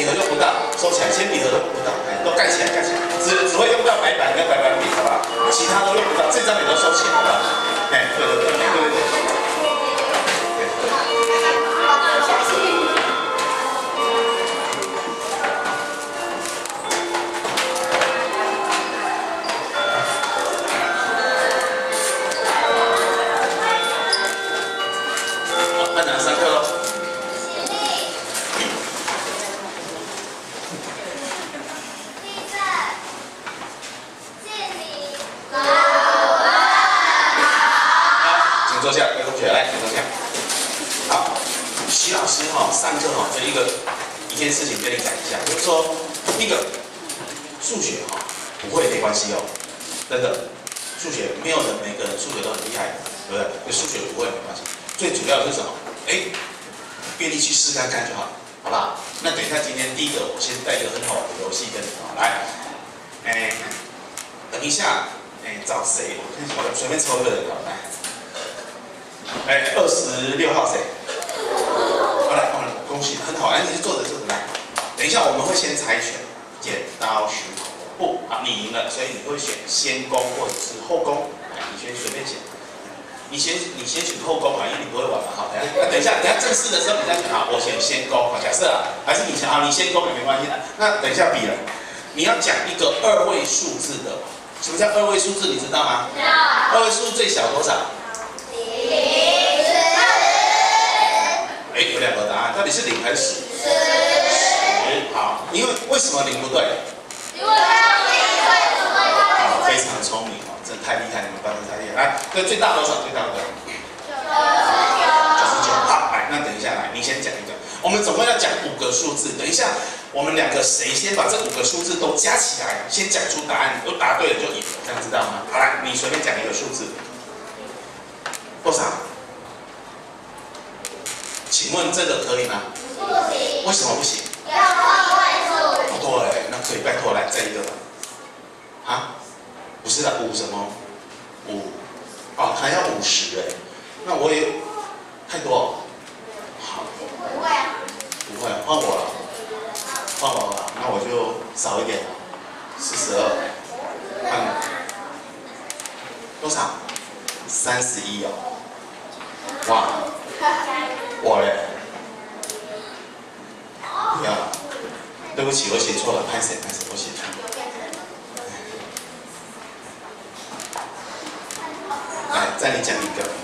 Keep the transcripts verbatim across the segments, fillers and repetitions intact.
笔盒用不到，收起来，铅笔盒都用不到，哎，都盖起来，盖起来，只只会用到白板跟白板笔，好不好？其他都用不到，这张也都收起来，好不好？哎，对对对，对对对。 坐下，各位同学来，请坐下。好，徐老师哈、哦，上课哈、哦，就一个一件事情跟你讲一下，就是说，一个数学哈、哦，不会没关系哦，真的，数学没有人每个人数学都很厉害的，对不对？所以数学不会没关系，最主要的是什么？哎，愿意去试看看就好，好不好？那等一下今天第一个，我先带一个很好玩的游戏跟你们来，哎，等一下，哎，找谁？我看我随便抽一个人好来。 哎，二十六号谁？好来，好来，恭喜，很好，哎，你就坐着坐着来。等一下我们会先猜拳，剪刀石头布，啊，你赢了，所以你会选先攻或者是后攻，哎，你先随便选。你先你先选后攻嘛，因为你不会玩嘛，好，等一下等一下等一下正式的时候你再选啊，我选先攻，好，假设啊，还是你先啊，你先攻也没关系的。那等一下比了，你要讲一个二位数字的，什么叫二位数字？你知道吗？知道。二位数最小多少？ 哎，有两个答案，到底是零还是十？十。好，因为为什么零不对？因为它零对不对？好，非常聪明哦，真的太厉害，你们班真太厉害。来，对，最大多少？最大多少？九十九。九十九。好，来，那等一下来，你先讲一个。我们总共要讲五个数字，等一下我们两个谁先把这五个数字都加起来，先讲出答案，都答对了就赢了，这样知道吗？好来，你随便讲一个数字。多少？ 请问这个可以吗？不行。为什么不行？要二位数。对，那可以拜托来这一个吧。啊？不是的，五什么？五。哦，还要五十哎。那我也太多。好。不会啊。不会，换我了。换我了，那我就少一点，四十二。换多少？三十一哦。哇。 我嘞，不要，对不起，我写错了，拍谁拍谁，我写错了。来，再你讲一个，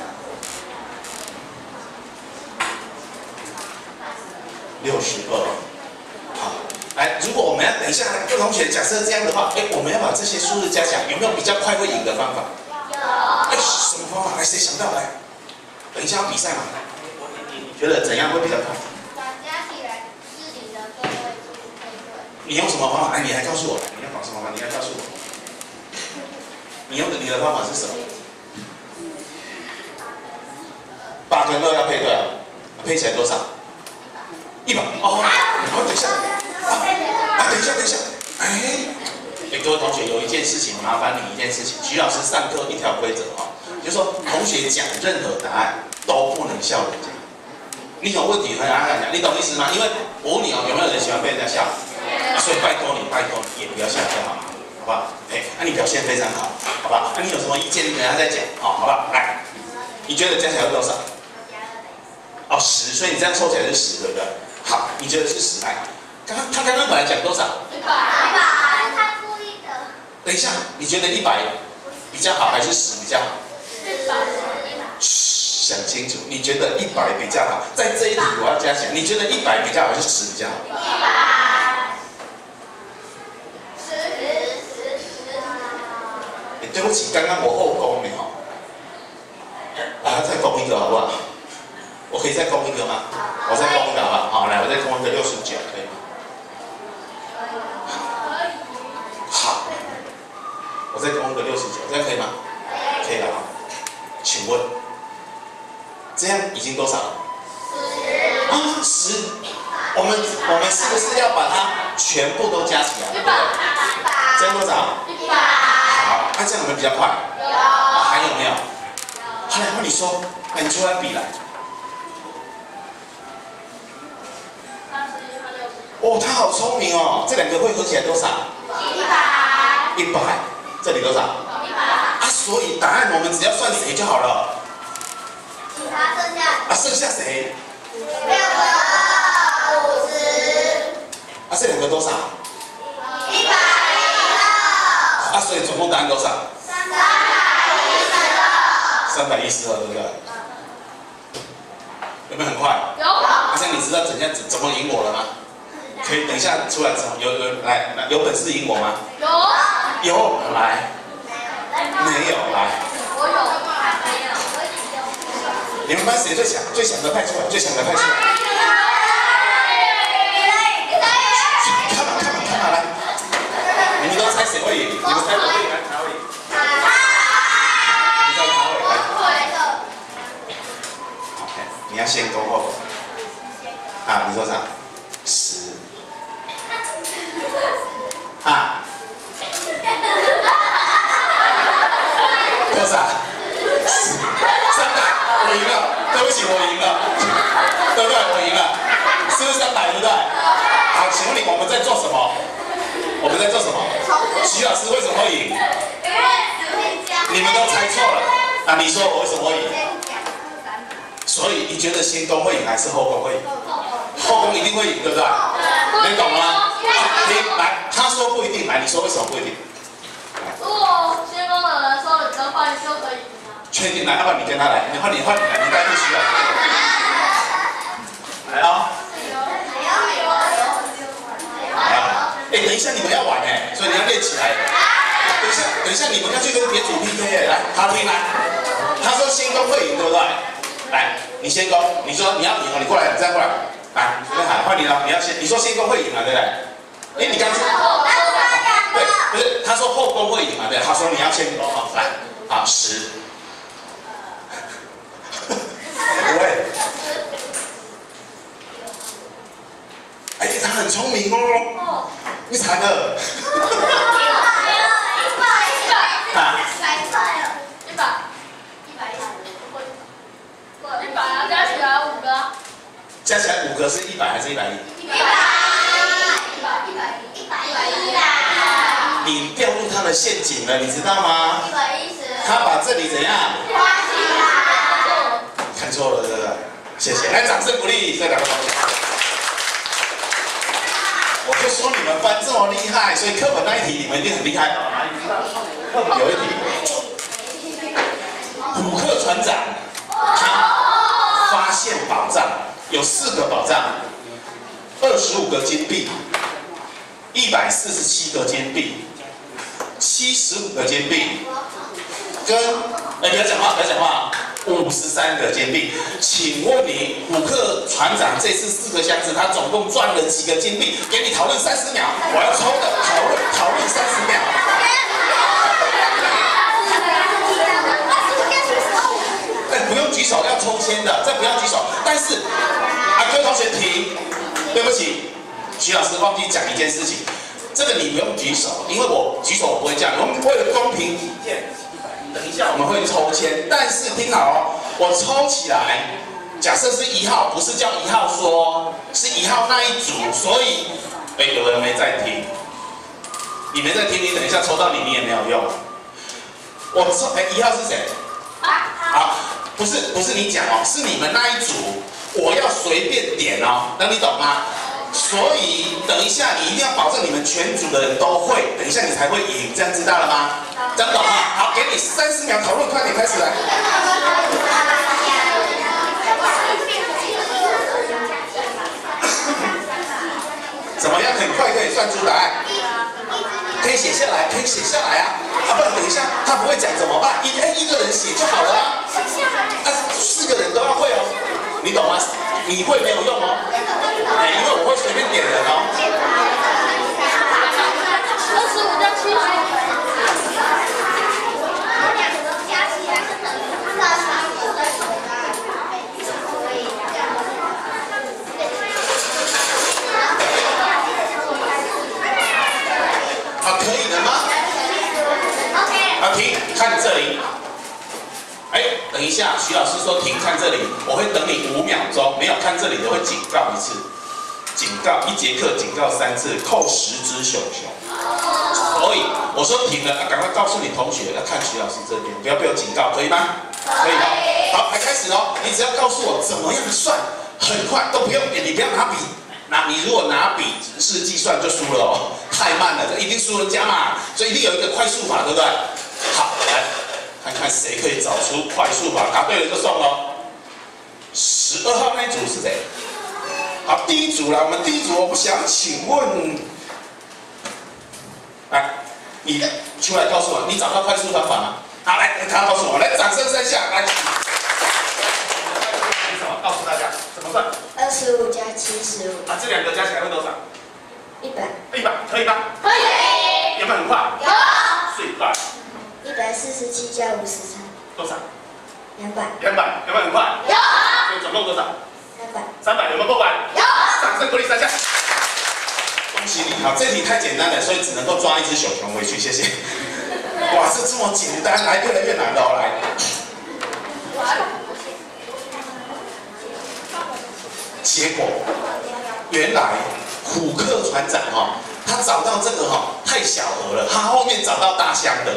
六十二。好，来，如果我们要等一下，各位同学，假设这样的话，哎，我们要把这些数字加起来，有没有比较快会赢的方法？有。哎，什么方法？来，谁想到来？等一下要比赛嘛。 觉得怎样会比较快？把加起来是零的个位数配对。你用什么方法？哎，你来告诉我，你要搞什么方法？你来告诉我。你用的你的方法是什么？八跟二要配对啊，配起来多少？一百。哦，好，等一下。啊，啊，等一下，等一下。哎，哎，各位同学，有一件事情麻烦你一件事情，徐老师上课一条规则哈，就是说同学讲任何答案都不能笑人家。 你有问题和大家讲，你懂意思吗？因为我问你哦，有没有人喜欢被人家笑？啊、所以拜托你，拜托你，也不要笑就好，好不好？嘿，那、啊、你表现非常好，好不好？那、啊、你有什么意见，你等下再讲，好、哦，好不好？来，你觉得加起来有多少？哦，十，所以你这样凑起来是十，对不对？好，你觉得是十？来，刚刚他刚刚本来讲多少？一百。一百，他故意的。等一下，你觉得一百比较好，还是十比较好？一百。想清楚，你觉得一百比较好？在这一题我要加强，你觉得一百比较好还是十比较好？一百。十十十。哎，对不起，刚刚我后攻你哦。啊，再攻一个好不好？我可以再攻一个吗？我再攻一个好不好？好，来，我再攻一个六十九，可以吗？好，我再攻一个六十九，这样可以吗？可以了啊。请问？ 这样已经多少了？十啊，十。我们我们是不是要把它全部都加起来？对不对？这样多少？一百。好，那、啊、这样我们比较快。有。啊、还有没有？好，来，那你说，那你出来比来。三十一和六十九。 哦，他好聪明哦，这两个会合起来多少？一百。一百，这里多少？一百。啊，所以答案我们只要算谁就好了。其他剩下。啊，剩下谁？六个二五十。啊，这两个多少？一百一十二。啊，所以总共答案多少？三百一十二。三百一十二，对不对？有没有很快？有。好像你知道怎样怎怎么赢我了吗？可以等一下出来之后，有有来来有本事赢我吗？有。有来。没有来。我有。没有。你们班谁最强？最强的派出来，最强的派出来。看嘛看嘛看嘛来！你们都猜谁会赢？你们猜我会赢还是他会赢？你猜他会赢？你要先攻后攻。啊，你说啥？十。啊。多少？三百，我赢了。对不起，我赢了。对不对？我赢了。是不是三百？对不对？好，请问你我们在做什么？我们在做什么？徐老师为什么会赢？你们都猜错了。啊，你说我为什么会赢？所以你觉得先攻会赢还是后攻会赢？后攻一定会赢，对不对？你懂了吗？你来，他说不一定，来，你说为什么不一定？ 如果先攻的人说你的话，你就可以赢了。 确定？来，要不然你跟他来，你换你换你来，你带不需要。来哦。来啊！哎，等一下你们要玩哎，所以你要练起来。等一下，等一下你们要去跟别组 P K 哎，来，他听来。他说先攻会赢，对不对？来，你先攻，你说你要赢哦，你过来，你这样过来，来，跟海换你了，你要先，你说先攻会赢嘛，对不对？哎，你刚说，对，不是，他说后攻会赢嘛，对，他说你要先攻哦，来，好，十，不会，哎，他很聪明哦，你猜的，一百，一百，啊，一百块了，一百。一百啊，加起来五个。加起来五个是一百还是一百一？一百，一百，一百一，一百一啦。你掉入他的陷阱了，你知道吗？一百一十。他把这里怎样？花起来。看错了，对不对？谢谢，来掌声鼓励这两个同学。我就说你们班这么厉害，所以课本那一题你们一定很厉害。课本有一题，虎克船长。他发现宝藏，有四个宝藏，二十五个金币，一百四十七个金币，七十五个金币，跟哎不要讲话，不要讲话，五十三个金币。请问你虎克船长这次四个箱子，他总共赚了几个金币？给你讨论三十秒，我要抽的，讨论讨论三十秒。不用举手，要抽签的，这不要举手。但是，啊，各位同学停，对不起，徐老师忘记讲一件事情，这个你不用举手，因为我举手我不会这样。我们为了公平起见，等一下我们会抽签，但是听好哦，我抽起来，假设是一号，不是叫一号说，是一号那一组，所以，哎，有人没在听，你没在听，你等一下抽到你你也没有用。我抽，哎，一号是谁？好。不是不是你讲哦，是你们那一组，我要随便点哦，那你懂吗？所以等一下你一定要保证你们全组的人都会，等一下你才会赢，这样知道了吗？这样懂吗？好，给你三十秒讨论，快点开始来。怎么样很快可以算出答案？可以写下来，可以写下来啊！啊，不然等一下他不会讲怎么办？一哎一个人写就好了啊！啊，四个人都要会哦，你懂吗？你会没有用哦，哎，因为我会随便点人哦。二十五加七十。啊，可以的吗？啊，停，看这里。哎，等一下，徐老师说停，看这里，我会等你五秒钟，没有看这里的会警告一次。 警告一节课警告三次，扣十只熊熊。所以我说停了，啊，赶快告诉你同学，要看徐老师这边，不要被我警告，可以吗？可以吗？好，来开始喽。你只要告诉我怎么样算，很快都不用，你不要拿笔。那你如果拿笔是计算就输了哦，太慢了，这一定输人家嘛，所以一定有一个快速法，对不对？好，来看看谁可以找出快速法，答对了就送喽。十二号那一组是谁？好，第一组啦，我们第一组，我想请问，来，你出来告诉我，你找到快速方法吗？好，来，他告诉我，来，掌声三下，来。告诉大家怎么算？ 二十五加七十五。 啊，这两个加起来会多少？ 一百。 一百，可以吗？ 可以。 有没有很快？ 有。 最快。 一百四十七加五十三。 多少？ 两百。 两百，有没有很快？ 有。 所以总共多少？ 三百。 三百，有没有过关？ 有。 掌声鼓励三下。恭喜你，好，这题太简单了，所以只能够抓一只小熊回去，谢谢。哇，这这么简单，来，越来越难了哦，来。结果，原来虎克船长哈、哦，他找到这个哈、哦、太小鹅了，他后面找到大象的。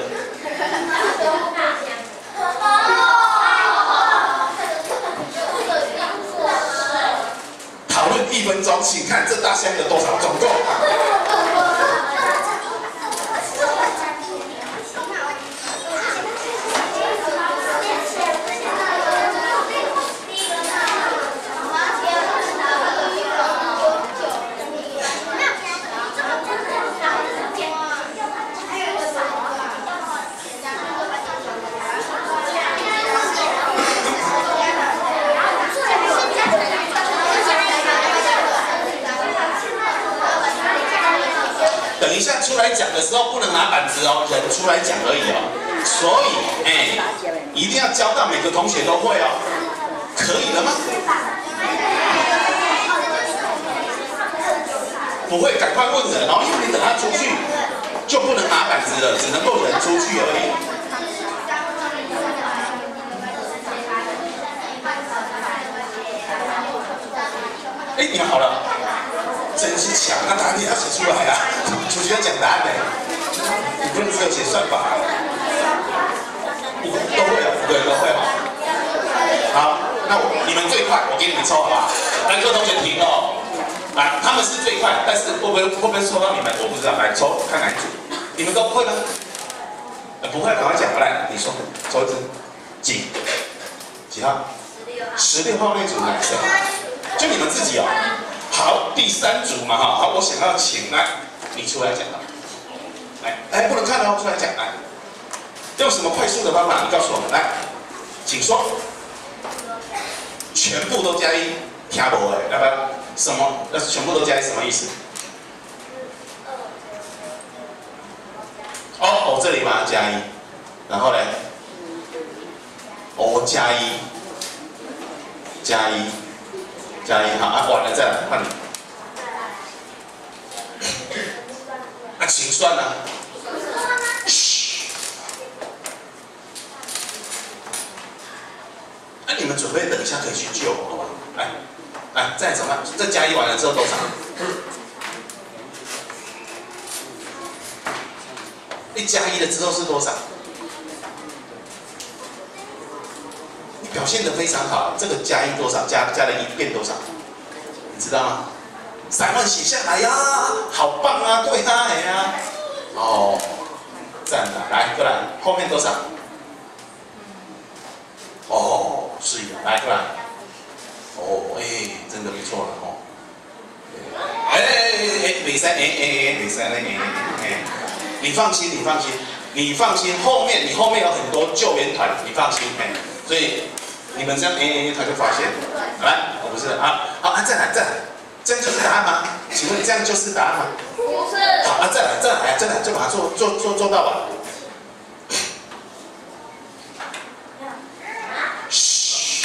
讨论一分钟，请看这大象的多少，总共。等一下出来讲的时候不能拿板子哦，人出来讲而已哦。所以，哎、欸，一定要教到每个同学都会哦。可以了吗？不会，赶快问人哦，因为你等他出去就不能拿板子了，只能够人出去而已。哎、欸，你们好了。真是强，那答案你要写出来啊！出去要讲答案呢，你不能只有写算法、啊。都会啊，五个人都会哦。好，那我你们最快，我给你们抽好不好？来，各位同学停哦。来，他们是最快，但是会不会会不会抽到你们？我不知道。来抽，看哪一组？你们都会吗？呃，不会，赶快讲。来，你说，抽一支。几？几号？十六号那组哪谁？就你们自己哦。好，第三组嘛哈，好，我想要请来你出来讲了，来，哎，不能看哦，出来讲来，用什么快速的方法？你告诉我们，来，请说，全部都加一，听不哎，来吧，什么？那全部都加一什么意思？哦哦，这里嘛加一，然后呢？哦加一，加一。加一好啊，完了再来换你。啊，请算啊。那、啊、你们准备等一下可以去救我，好吧？来，来，再怎么办？这加一完了之后多少？一加一了之后是多少？表现得非常好，这个加一多少？加加了一变多少？你知道吗？散乱写下来呀、啊，好棒啊，对啊，哎呀，哦，赞了，来过来，后面多少？哦，是的，来过来，哦，哎，真的不错了哦，哎哎哎哎，没三，哎哎哎，没三，哎哎哎，你放心，你放心，你放心，后面你后面有很多救援团，你放心，哎，所以。你们这样，哎、欸、哎，他就发现，来，我不是啊，好啊，再来再来，这样就是答案吗？请问这样就是答案吗？ 不是。 好啊，再来再来再来，就把它做做做做到吧。嘘。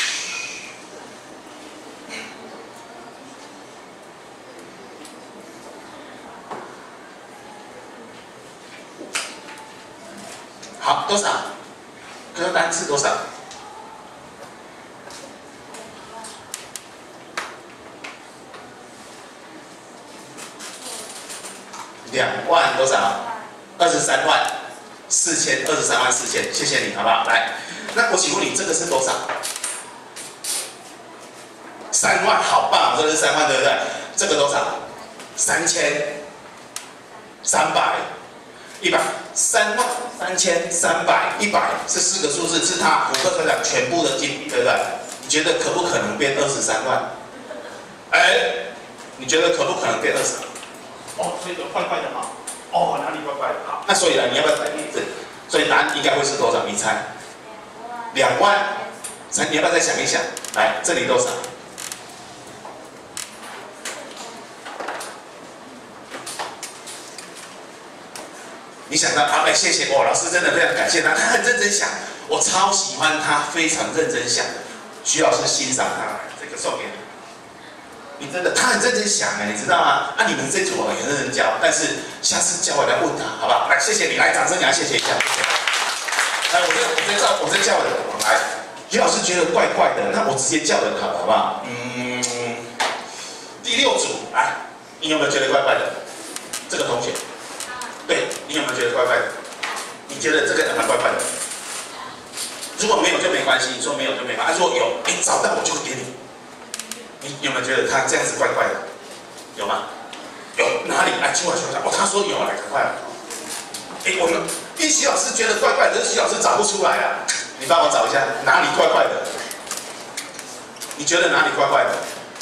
好，多少？这个单词多少？ 两万多少？二十三万四千，二十三万四千，谢谢你，好不好？来，那我请问你这个是多少？三万，好棒，这是三万，对不对？这个多少？三千，三百，一百，三万，三千，三百，一百，这四个数字是它五个船长全部的金，对不对？你觉得可不可能变二十三万？哎，你觉得可不可能变二十？哦，所以怪怪的哈。哦，哪里怪怪的？好，那所以呢，你要不要再例子？所以答案应该会是多少？你猜？两万。你要不要再想一想？来，这里多少？你想到好，哎，谢谢哦，老师真的非常感谢他，他很认真想，我超喜欢他，非常认真想的。徐老师欣赏他，这个送给你。你真的，他很认真想哎，你知道吗？啊，你们这组也很认真教，但是下次教我来问他，好不好？来，谢谢你，来，掌声给他，谢谢一下。来，我这我这叫我这叫人，来，徐老师觉得怪怪的，那我直接叫人好了，好不好？嗯，第六组，来，你有没有觉得怪怪的？这个同学，对你有没有觉得怪怪的？你觉得这个人蛮怪怪的？如果没有就没关系，你说没有就没关系。如果有，哎，找到我就会给你。你有没有觉得他这样子怪怪的？有吗？有哪里？来，出来说一下。哦，他说有，来，赶快来。哎，我们因为徐老师觉得怪怪的，但是徐老师找不出来啊。你帮我找一下哪里怪怪的？你觉得哪里怪怪的？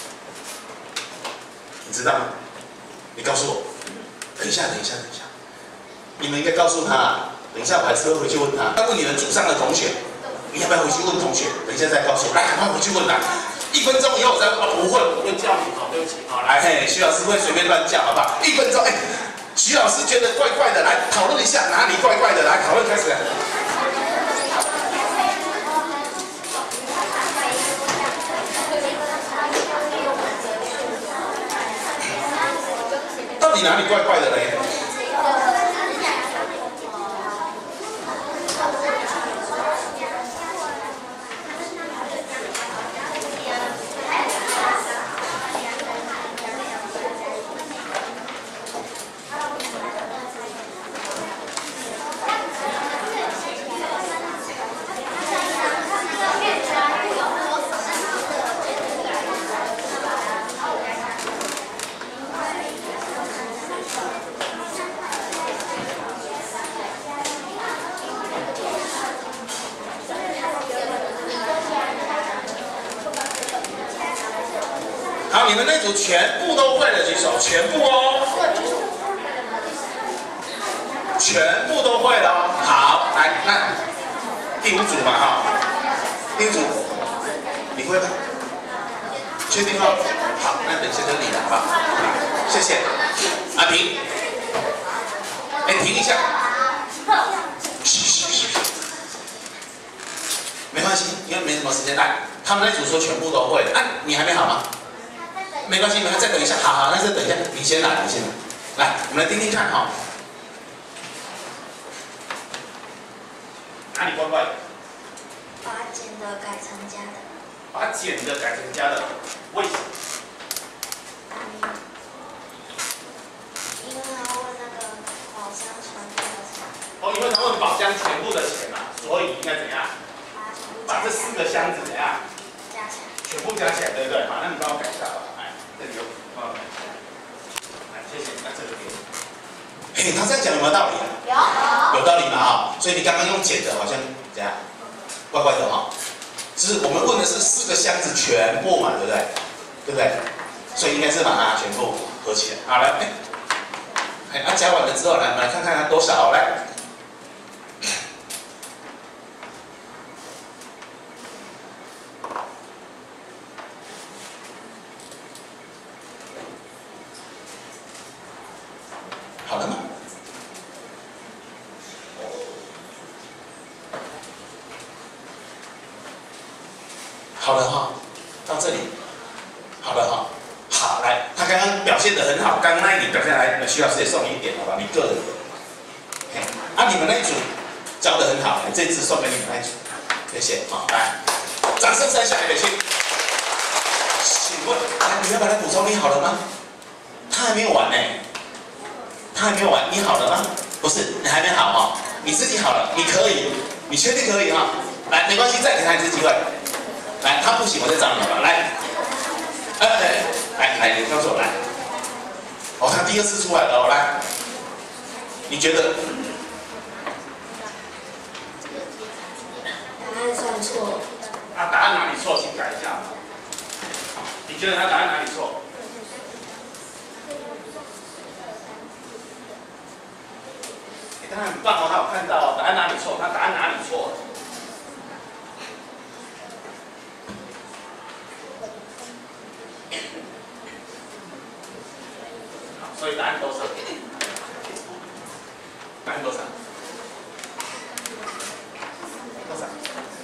你知道吗？你告诉我。等一下，等一下，等一下。你们应该告诉他。等一下，我还是会回去问他。要问你们组上的同学，你要不要回去问同学？等一下再告诉我。来，赶快回去问他。一分钟以后我再哦，不会，我会叫你，好，对不起，好，来，嘿，徐老师会随便乱叫，好不好？一分钟，哎，徐老师觉得怪怪的，来讨论一下哪里怪怪的，来讨论开始。到底哪里怪怪的嘞？好，你们那组全部都会的举手，全部哦，全部都会了哦。好，来，那第五组嘛哈，第五组你会吗？确定哦？好，那等一下就你了，好不好？谢谢。阿平，哎，停一下。嘘嘘嘘。没关系，因为没什么时间。来，他们那组说全部都会，啊，你还没好吗？没关系，你们再等一下。好好，那再等一下，你先来，你先来。来，我们来听听看哈。哪里怪怪的？ 把减的改成加的。 把减的改成加的，为什么？ 嗯，因为他问那个宝箱全部的钱。 哦，因为他问宝箱全部的钱嘛，所以应该怎样？把这四个箱子怎样？ 加起来。全部加起来，对不对？好，那你帮我改一下吧。来，这里有，帮我改一下。来，谢谢。那这个给你。嘿，他这样讲有没有道理啊？有。有道理嘛哈，所以你刚刚用减的，好像怎样？怪怪的哈。就是我们问的是四个箱子全部嘛，对不对？对不对？所以应该是把它全部合起来。好，来，哎，哎，啊，加完了之后，来，我们来看看它多少，来。好了吗？好了哈，到这里，好了哈，好来，他刚刚表现得很好，刚刚那一点表现来，徐老师也送你一点，好吧？你个人的，嘿，啊，你们那一组教得很好，这次送给你们那一组，谢谢，好，来，掌声三下预备起。请问，来，你要把它补充，你好了吗？他还没有完呢。 他还没有完，你好了吗？不是，你还没好哈，你自己好了，你可以，你确定可以哈？来，没关系，再给他一次机会。来，他不行，我再找你吧。来，哎哎，来来，你告诉我来。哦，他第二次出来了，哦，来，你觉得？ 答案算错。 啊，答案哪里错，请改一下。你觉得他答案哪里错？欸、当然很棒哦，他有看到哦，答案哪里错，他答案哪里错？好，所以答案多少？答案多少？多少？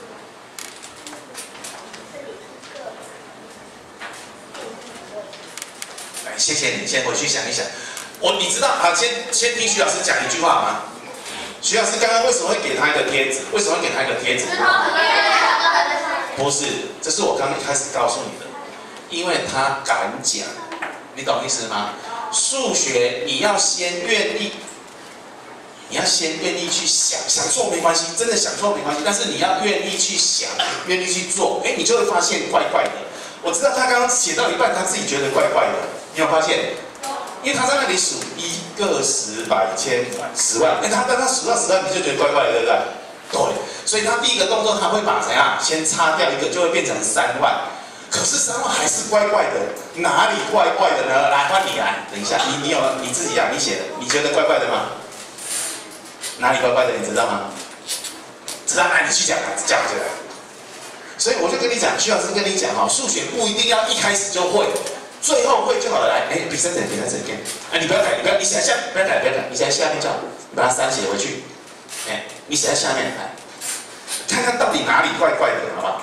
来，谢谢你，先回去想一想。我你知道啊？先先听徐老师讲一句话吗？徐老师刚刚为什么会给他一个贴纸？为什么会给他一个贴纸？不是，这是我刚一开始告诉你的，因为他敢讲，你懂意思吗？数学你要先愿意，你要先愿意去想，想错没关系，真的想错没关系，但是你要愿意去想，愿意去做，哎，你就会发现怪怪的。我知道他刚刚写到一半，他自己觉得怪怪的，你有发现？因为他在那里数一个十百千十万，哎，他当他数到十万，你就觉得怪怪的，对不对？对，所以他第一个动作他会把怎样先擦掉一个，就会变成三万。可是三万还是怪怪的，哪里怪怪的呢？来，换你来，等一下，你你有你自己啊，你写的，你觉得怪怪的吗？哪里怪怪的，你知道吗？知道，那你去讲啊，讲起来。所以我就跟你讲，徐老师跟你讲哈，数学不一定要一开始就会。最后会就好了，来，哎，比赛者，比赛者，给，哎，你不要改，你不要，你写在下，不要改，不要改，你写在下面就好，你把它三写回去，哎，你写在下面来，看看到底哪里怪怪的，好不好？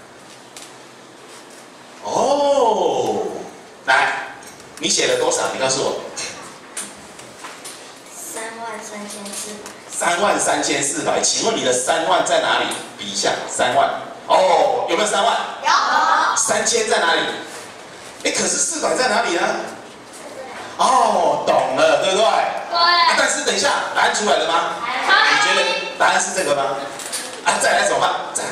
哦，来，你写了多少？你告诉我。 三万三千四百。 三万三千四百，请问你的三万在哪里？比一下，三万。哦，有没有三万？有。三千在哪里？哎，可是四百在哪里呢？哦，懂了，对不对？对。啊、但是等一下，答案出来了吗？你觉得答案是这个吗？啊，再来怎么办？再来。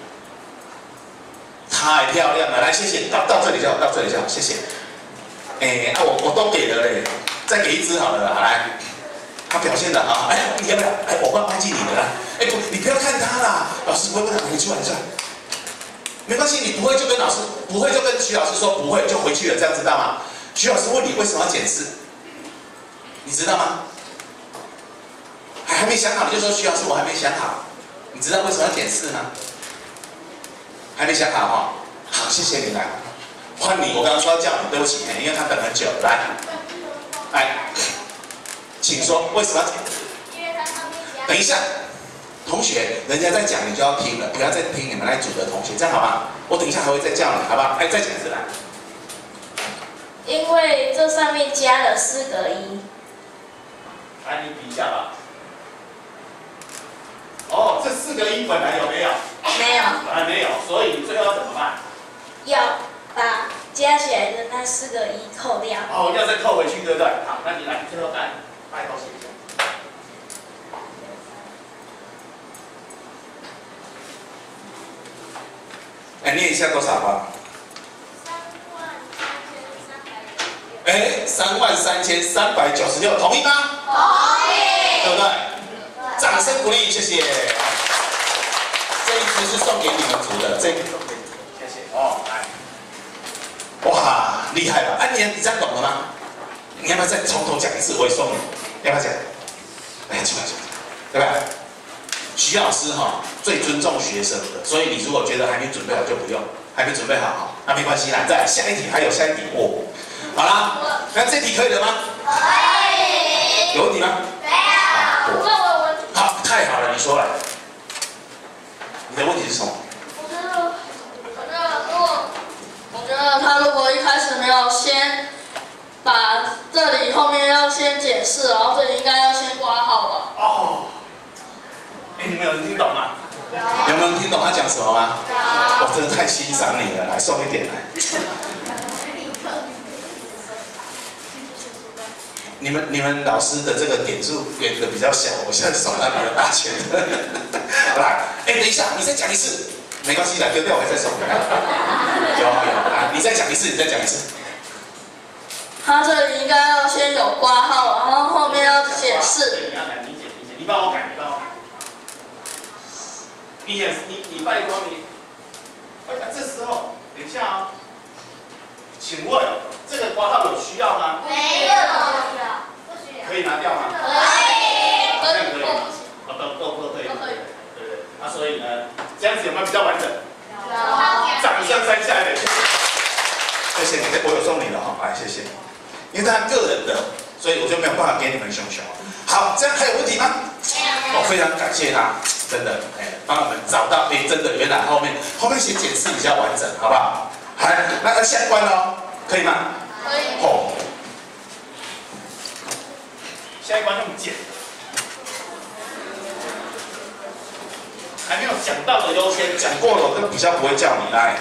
太漂亮了，来，谢谢，到到这里就好，到这里就好，谢谢。哎，啊，我我都给了嘞，再给一支好了啦，来。他表现的好，哎，你要不要？哎，我忘忘记你的啦。哎，不，你不要看他啦，老师不会问他，你出来，你出来。没关系，你不会就跟老师，不会就跟徐老师说不会就回去了，这样知道吗？徐老师问你为什么要检视，你知道吗？还还没想好，你就说徐老师我还没想好，你知道为什么要检视吗？还没想好哈、哦，好，谢谢你来，换你，我刚刚说要叫你，对不起，因为他等很久，来，来，请说为什么要检视？因为他上面加。等一下。同学，人家在讲，你就要听了，不要再听你们来组的同学，这样好吗？我等一下还会再叫你，好不好？哎，再讲一次来。 因为这上面加了四个一。 来，你比一下吧。哦，这四个一本来有没有？ 没有。 本来没有，所以你最后要怎么办？ 要把加起来的那四个一扣掉。 哦，要再扣回去，对不对？好，那你来，最后答案，拜托写一下。来念一下多少吧？哎，三万三千三百九十六，同意吗？同意，对不对？掌声鼓励，谢谢。这一支是送给你们组的，这个送给你，谢谢。哦，来，哇，厉害吧？啊，你你这样懂了吗？你要不要再从头讲一次？我也送你，要不要讲？来，出来，出来，对吧？徐老师哈最尊重学生的，所以你如果觉得还没准备好就不用，还没准备好哈，那没关系啦。再来下一题，还有下一题哦。好啦，那这题可以了吗？可以。有问题吗？没有。问我问题。好，太好了，你说来。你的问题是什么？ 我觉得，我觉得如果，我觉得他如果一开始没有先把这里后面要先解释，然后这里应该要先挂号吧。 哦。哎，你们有人听懂吗？有没有人听懂他讲什么吗？我真的太欣赏你了，来送一点来。 你们你们老师的这个点数给的比较小，我现在手拿比较大圈的。来，哎，等一下，你再讲一次，没关系的，丢掉我再送。有有，来，你再讲一次，你再讲一次。 他这里应该要先有挂号，然后后面要解释。 对，你要来，你解你解，你帮我改，你帮我改。你演你你拜光你，哎，这时候等一下啊、哦，请问这个挂号有需要吗？ 没有，不需要， 可以拿掉吗？ 可以， 好像可以，哦，都都都可以， 都可以。 对对，那所以呢，这样子有没有比较完整？ 有， 掌声三下来，谢谢你，我有送你了哈，哎，谢谢。因为他个人的，所以我就没有办法给你们熊熊。好，这样还有问题吗？我、哦、非常感谢他，真的，哎，帮我们找到，哎，真的，原来后面后面写解释比较完整，好不好？好，那那下一关喽，可以吗？ 可以。 哦，下一关用剪，还没有讲到的优先，讲过了，我就比较不会叫你来。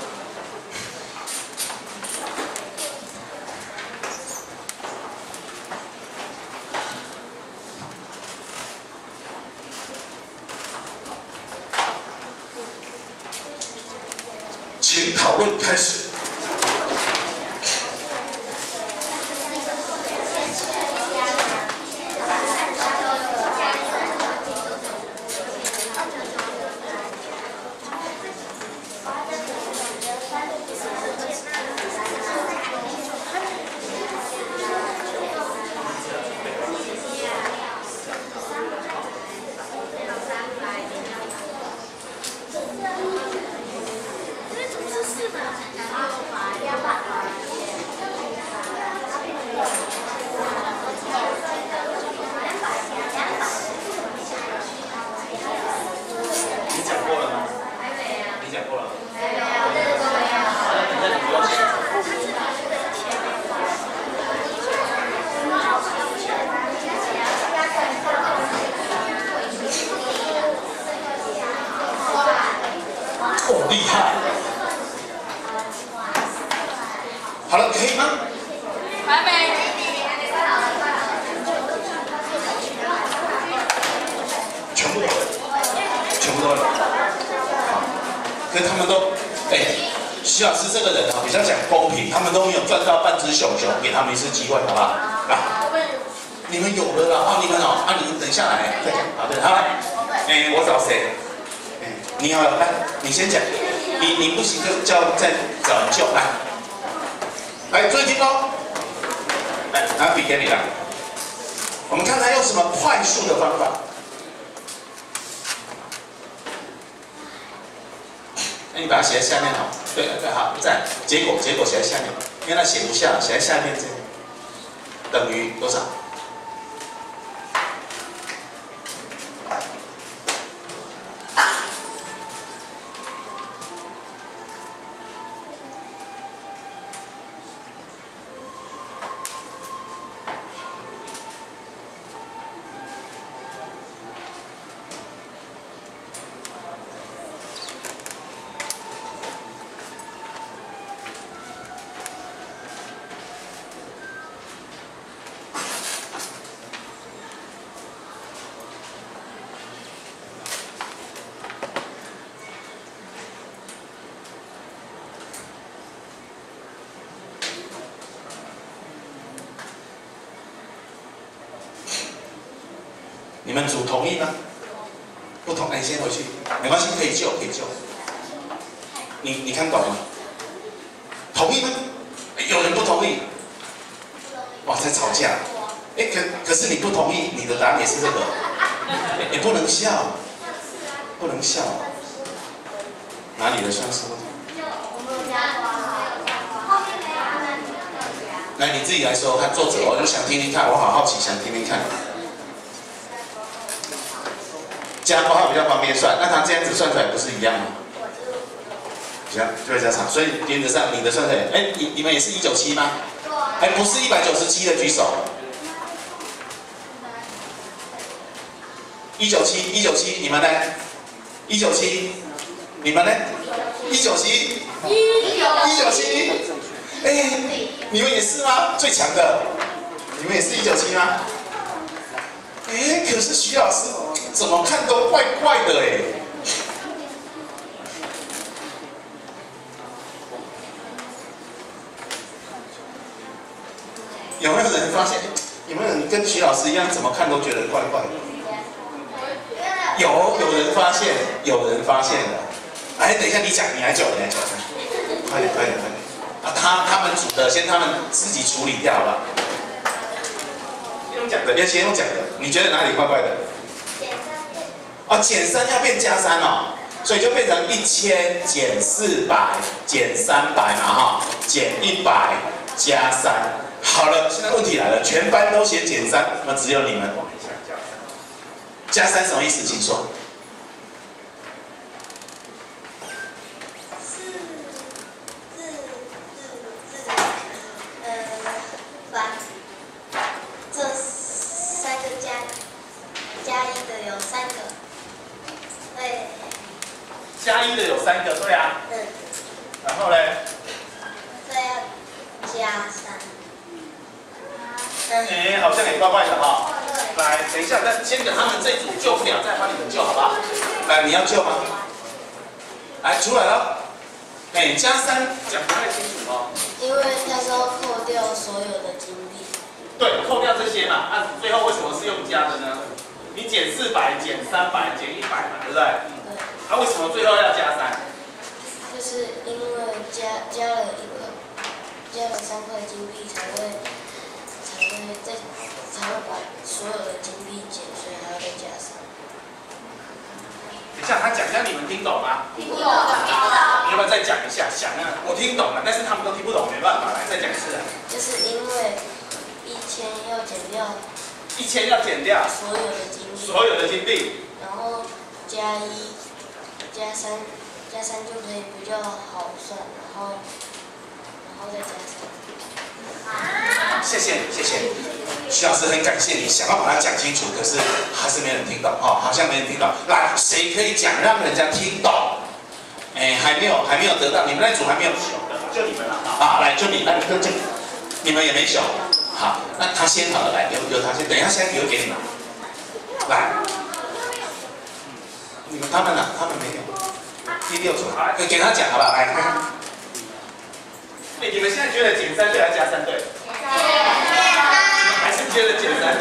请讨论开始。哦，厉害！好了，可以吗？ 还没。 全部都会，全部都会。好，可是他们都，哎，徐老师这个人啊，比较讲公平，他们都没有赚到半只熊熊，给他们一次机会，好不好？来，你们有了啦，哦，你们哦，啊，你们等下来再讲，好的，好来，哎，我找谁？哎，你好，来，你先讲，你你不行就叫再找人救，来，来注意听哦，来，拿笔给你了，我们看他用什么快速的方法。那你把它写在下面哦。对对，好，再结果结果写在下面，因为它写不下，写在下面这样，等于多少？你们组同意吗？不同意先回去，没关系，可以救，可以救。你你看懂吗？同意吗？有人不同意。哇，在吵架。哎，可可是你不同意，你的答案也是这个。也不能笑，不能笑。哪里的算是不同？来，你自己来说，看作者，我就想听听看，我好好奇，想听听看。加括号比较方便算，那他这样子算出来不是一样吗？比较就会比较长，所以原则上你的算出来，哎，你你们也是一九七吗？还不是一百九十七的举手。一九七，一九七，你们呢？一九七，你们呢？一九七，一九七，哎，你们也是吗？最强的， 你们也是一九七吗？哎，可是徐老师怎么看都怪怪的哎。有没有人发现？有没有人跟徐老师一样，怎么看都觉得怪怪的？有，有人发现，有人发现了。哎，等一下，你讲，你来讲，你来讲，快点，快点，快点！啊，他他们煮的，先他们自己处理掉了。用讲的，要先用讲的。你觉得哪里怪怪的？ 减三变。 哦，减三要变加三哦，所以就变成一千减四百减三百嘛哈，减一百加三。好了，现在问题来了，全班都写减三，那只有你们加三什么意思？请说。加一的有三个，对啊。嗯。然后嘞？ 这要加三。 哎，好像也怪怪的哈。来，等一下，再先等他们这组救不了，再帮你们救，好不好？来，你要救吗？来，出来了。哎，加三讲不太清楚哦。 因为他说扣掉所有的金币。 对，扣掉这些嘛。那、啊、最后为什么是用加的呢？你减四百、减三百、减一百嘛，对不对？对。那、啊、为什么最后要加三？ 就是因为加加了一个，加了三块金币才会才会再才会把所有的金币减，所以还要再加三。 等一下，他讲一下，你们听懂吗？ 听懂，听懂。 你要不要再讲一下？想啊，我听懂了，但是他们都听不懂，没办法，来再讲一次啊。 就是因为一千要减掉， 一千要减掉所有的金币， 所有的金币， 然后加一加三加三就可以比较好算，然后然后再加三。 谢谢谢谢，徐老师很感谢你，想要把它讲清楚，可是还是没人听懂哦，好像没人听懂。来，谁可以讲让人家听懂？哎，还没有还没有得到，你们那组还没有熊的，就你们了啊！来，就你，那你就就你们也没熊，好，那他先好了，来，由由他先，等一下现在留给你们，来，你们他们呢？他们没有，第六组，好，给他讲好不好？来，看看。哎，你们现在觉得减三对还是加三对？还是觉得减三对？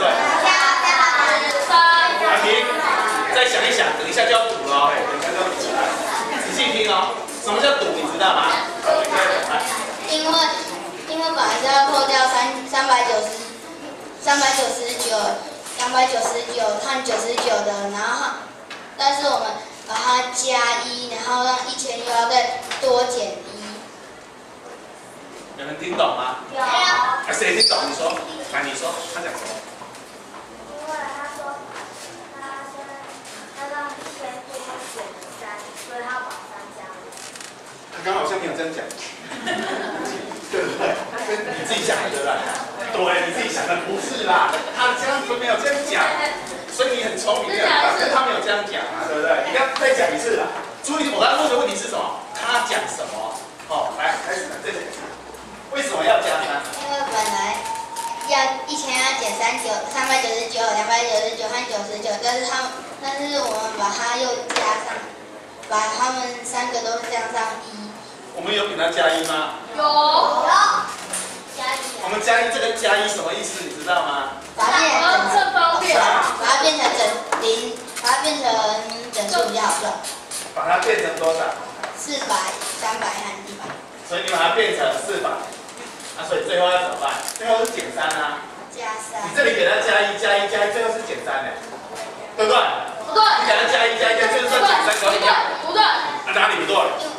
阿平，再想一想，等一下就要赌了，哎，等一下就要赌了，仔细听哦。什么叫赌？你知道吗？ 因为因为本来是要扣掉三三百九十三百九十九两百九十九和九十九的，然后但是我们把它加一，然后让一千又要再多减一。 有人听懂吗？ 有。 哎，谁听懂？你说，来，你说，他讲什么？ 因为他说，他说他让一千多减三，所以他把三加了。 他刚好像没有这样讲，对不对？你自己想的对不对？对，你自己想的不是啦，他这样子没有这样讲，所以你很聪明啊，但是他没有这样讲啊，对不对？你刚再讲一次啦。注意，我刚刚问的问题是什么？他讲什么？哦，来，开始了，再讲一次。为什么要加三？ 因为本来要一千要减三九三百九十九两百九十九和九十九，但是他们但是我们把它又加上，把他们三个都加上一。 我们有给他加一吗？ 有。 有。加一。 我们加一这个加一什么意思？你知道吗？ 把它变成正方面。 把它变成整零，把它变成整数比较好算。 把它变成多少？ 四百、三百和一百。 所以你把它变成四百。啊，所以最后要怎么办？最后是减三啊。 加三。 你这里给它加一加一加一，最后是减三的，对不对？ 不对。 你给它加一加一加一，就是算减三可以吗？ 不对。 啊，哪里不对？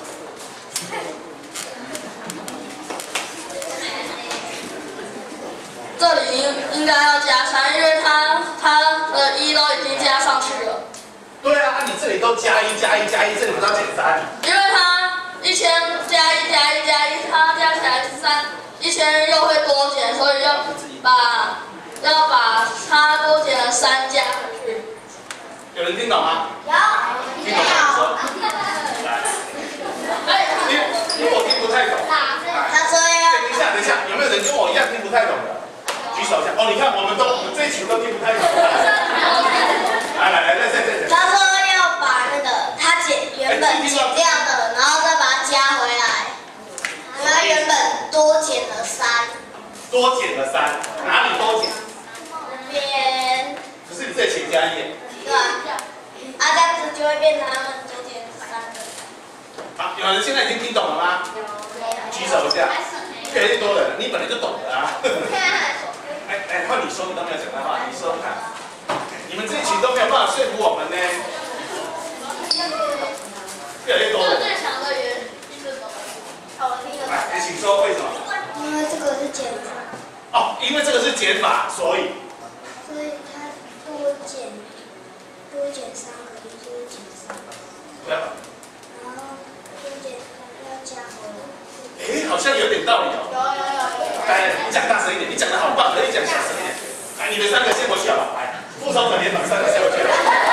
这里应应该要加三，因为它它的一都已经加上去了。 对啊，啊你这里都加一加一加一，这里不是要减三？ 因为它一千加一加一加一，它加起来是三，一千又会多减，所以要把要把它多减的三加回去。 有人听懂吗？ 有。 听懂吗？说。 哎， 因为我听不太懂。 他说要。 等一下，等一下，有没有人跟我一样听不太懂的？举手一下。哦，你看我们都我们这一群都听不太懂。来来来，再再再再。 他说要把那个他剪原本剪掉的，然后再把它加回来。因为他原本多剪了三。 多剪了三，哪里多剪？ 这边。 可是你这前加一点。 对啊。啊，这样子就会变成他们多剪三个。 好，有人现在已经听懂了吗？举手一下。越来越多人，你本来就懂的啊。哎哎，换你说，你都没有讲到话，你说看。你们这一群都没有办法说服我们呢。越来越多人。 最强的原因是什么？ 来，你请说为什么？ 因为这个是减法。 哦，因为这个是减法，所以。 所以它多减多减三个，就是减三。 不要。 然后多减要加回来。 哎，好像有点道理哦。 有有有有。 来，你讲大声一点，你讲的好棒，可以讲小声一点。来，你们三个先回去好不好？来，复仇者联盟三个先回去。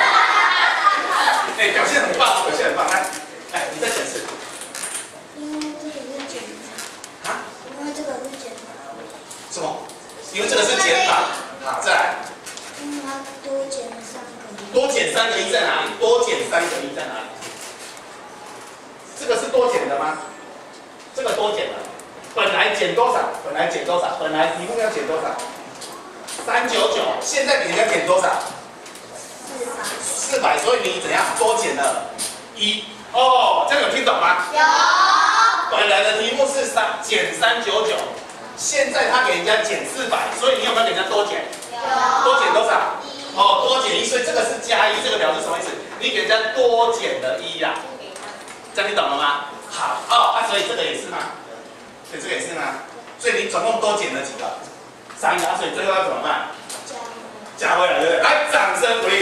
哎，表现很棒，表现很棒。来，来，你再讲一次。 因为这个是减法。 啊？ 因为这个是减法。 什么？因为这个是减法。好，再来。 因为它多减了三个一。 多减三个一在哪里？多减三个一在哪里？这个是多减的吗？这个多减的。本来减多少？本来减多少？本来题目要减多少？三九九，现在给人家减多少？ 四百。 四百，所以你怎样多减了一？哦，这样有听懂吗？ 有。 本来的题目是三减三九九，现在他给人家减四百，所以你有没有给人家多减？ 有。 多减多少？一。哦，多减一，所以这个是加一，这个表示什么意思？你给人家多减了一呀、啊，这样你懂了吗？好哦，啊，所以这个也是吗？所以这个也是吗？所以你总共多减了几个？三个，所以最后要怎么办？加回来，对不对？来，掌声鼓励。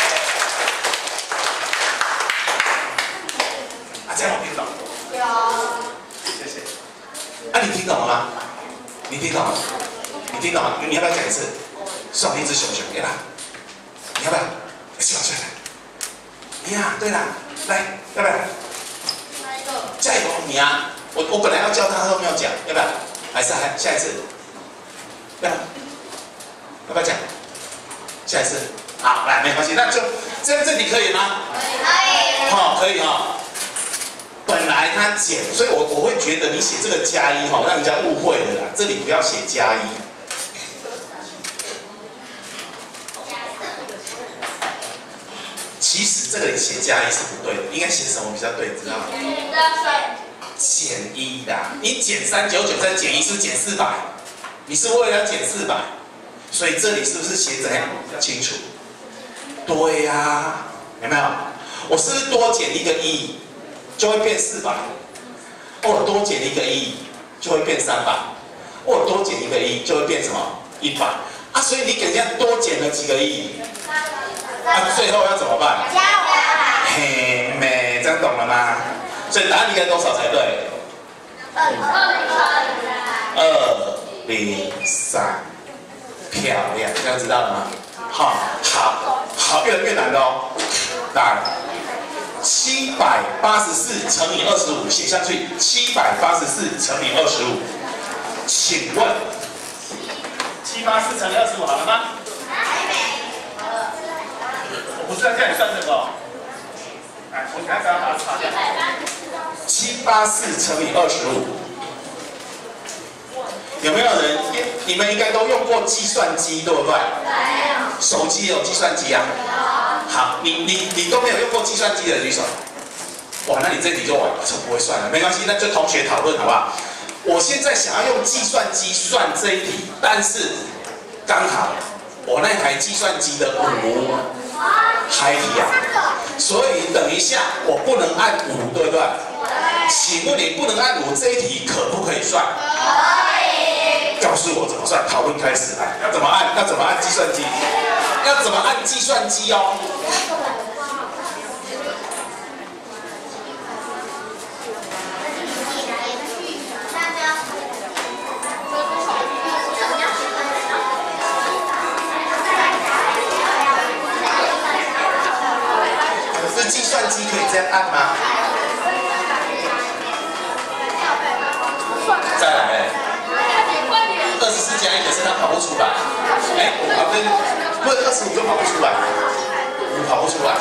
啊，这样我听懂。有。谢谢。啊，你听懂了吗？你听懂了？你听懂了？你要不要讲一次？算一只熊熊，对吧？你要不要？去吧去吧。你呀，对啦，来，要不要？ 哪一个？ 下一个你啊。我我本来要教他，他都没有讲，要不要？还是还下一次？要不要？要不要讲？下一次？好，来，没关系，那就这样，这题可以吗？ 可以。 好、哦，可以哈、哦。本来他减，所以我我会觉得你写这个加一哈，让人家误会了啦。这里不要写加一。其实这个里写加一是不对的，应该写什么比较对？知道吗？减一啦，你减三九九再减一是不是减四百？你是为了要减四百，所以这里是不是写怎样比较清楚？对呀、啊，有没有？我是不是多减一个一，就会变四百？我多减一个一，就会变三百。我多减一个一，就会变什么？一百啊！所以你给人家多减了几个一？啊，最后要怎么办？ 加回来。 嘿妹，这样懂了吗？所以答案应该多少才对？ 二零三。 二零三，漂亮，这样知道了吗？好，好，好，越来越难了哦。来，七百八十四乘以二十五，写下去。七百八十四乘以二十五，请问，七八四乘以二十五好了吗？ 还没。 我不是在叫你算这个哦。来，我等下刚刚把它擦掉。七八四乘以二十五，有没有人？你们应该都用过计算机，对不对？手机也有计算机啊。好，你你你都没有用过计算机的举手。哇，那你这题就完了，就不会算了，没关系，那就同学讨论好不好？我现在想要用计算机算这一题，但是刚好我那台计算机的五开题啊，所以等一下我不能按五，对不对？请问你不能按五这一题可不可以算？ 可以。 告诉我怎么算？讨论开始来，要怎么按？要怎么按计算机？要怎么按计算机哦？可是计算机可以这样按吗？再来，二十四加一，可是他跑不出来。哎，啊对，不是二十五就跑不出来，五跑不出来，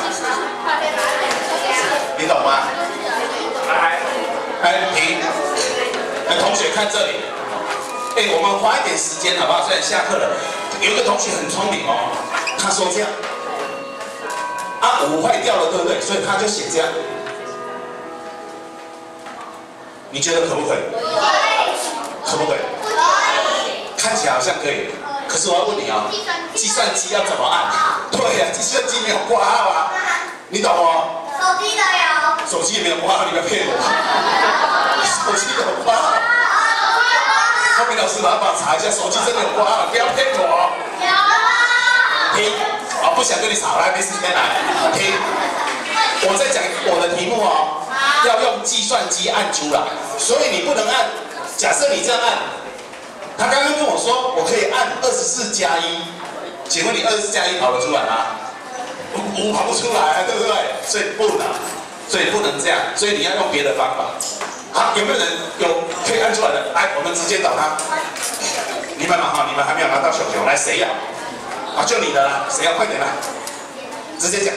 你懂吗？来，来停，哎，同学看这里，哎，我们花一点时间好不好？虽然下课了，有一个同学很聪明哦，他说这样，啊五坏掉了，对不对？所以他就写这样，你觉得可不可以？可不可以？看起来好像可以，可是我要问你哦，计算机要怎么按？对呀，计算机没有挂号啊，你懂吗？ 手机的有。 手机也没有挂号，你不要骗我。手机有挂号。后面老师麻烦查一下，手机真的有挂号，不要骗我。 有啊。 停，我不想跟你吵，来，没时间来。停，我在讲我的题目哦，要用计算机按出来，所以你不能按。假设你这样按。他刚刚跟我说，我可以按二十四加一，请问你二十四加一跑得出来吗？我跑不出来啊，对不对？所以不能，所以不能这样，所以你要用别的方法。好，有没有人有可以按出来的？来，我们直接找他。你们嘛哈，你们还没有拿到熊熊，来谁要？啊，就你的啦，谁要？快点来，直接讲。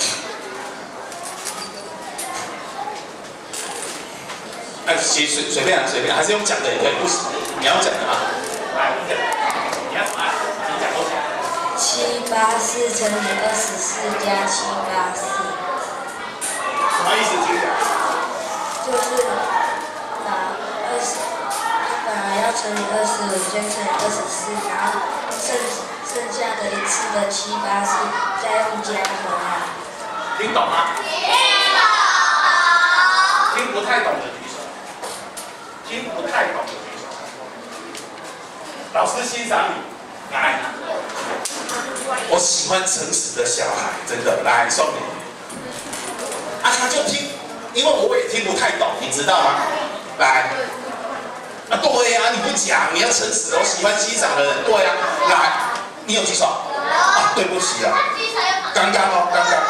哎，随随随便啊，随便，还是用讲的也可以，不行，你要讲的啊。来，你讲，你要怎么按？你讲多少？ 七八四乘以二十四加七八四。 什么意思？请讲。 就是把二十，他本来要乘以二十五，先乘以二十四，然后剩剩下的一次的七八四再用加回来。 听懂吗？ 听懂。 听不太懂的举手。听不太懂的举手。老师欣赏你，来。我喜欢诚实的小孩，真的，来送你。啊，他就听，因为我也听不太懂，你知道吗？来。啊，对呀、啊，你不讲，你要诚实，我喜欢欣赏的人，对呀、啊。来，你有举手？啊，对不起啊，刚刚哦，刚刚。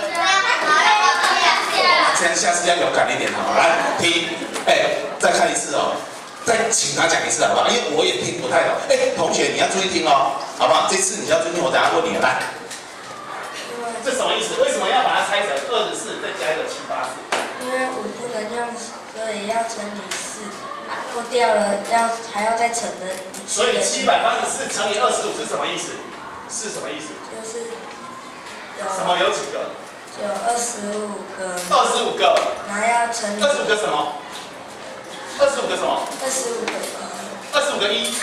这样下次要勇敢一点好，来听，哎，再看一次哦，再请他讲一次好不好？因为我也听不太懂。哎，同学你要注意听哦，好不好？这次你要注意听，我等下问你来。这什么意思？为什么要把它拆成二十四再加一个七八四？ 因为五不能用，所以要乘以四，过掉了要还要再乘的。 所以七百八十四乘以二十五是什么意思？是什么意思？ 就是有什么有几个？ 有二十五个。 二十五个。 然后要乘以。 二十五个什么？二十五个什么？ 二十五个一。 二十五个一。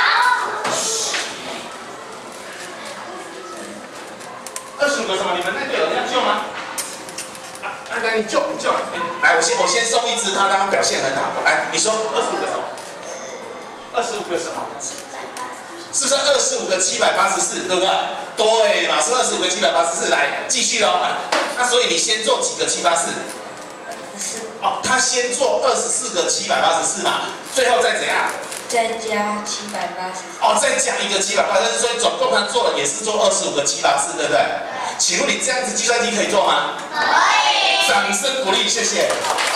二十五个什么？你们那个有人要救吗？啊，来，你救，你救。来，我先我先送一只，他刚刚表现很好。来，你说二十五个什么？二十五个什么？是不是二十五个七百八十四？对不对？对嘛，是二十五个七百八十四。来，继续喽。那所以你先做几个七八四？哦，他先做二十四个七百八十四嘛，最后再怎样？ 再加七百八十。 哦，再加一个七百八十四，所以总共他做了也是做二十五个七八四，对不对？请问你这样子计算机可以做吗？可以。掌声鼓励，谢谢。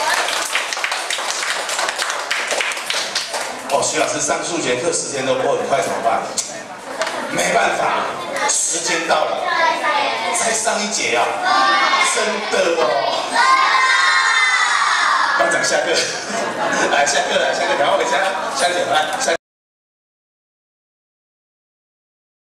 哦，徐老师上数学课时间都过很快，怎么办？没办法，时间到了，才上一节啊，真的哦。班长下课，来下课了，下课赶快回家，下课来下。